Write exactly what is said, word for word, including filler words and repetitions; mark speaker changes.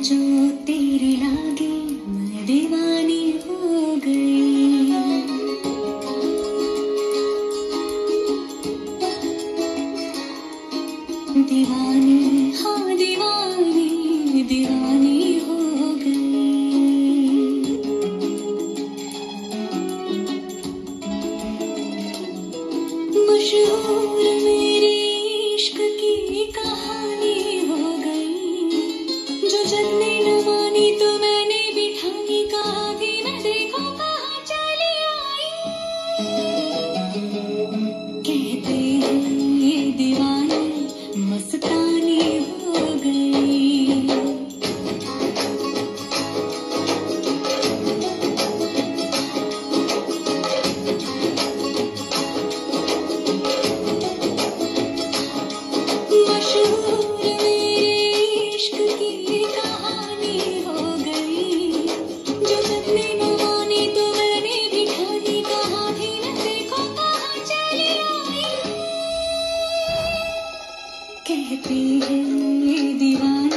Speaker 1: जो तेरे लागे मैं दीवानी हो गई। दीवानी हाँ दीवानी दीवानी हो गई। मशहूर मेरे इश्क की कहानी हो गई। जो जग ने न मानी तो मैंने भी ठानी, कहा भी मैं देखो कहाँ चली आई। कहते हैं ये दीवानी मस्तानी हो गई। मशहूर मेरे इश्क की कहानी हो गई। जो सबने न मानी तो मैंने भी ठानी, कहा भी मैं देखो कहाँ चली आई। कहते हैं ये दीवानी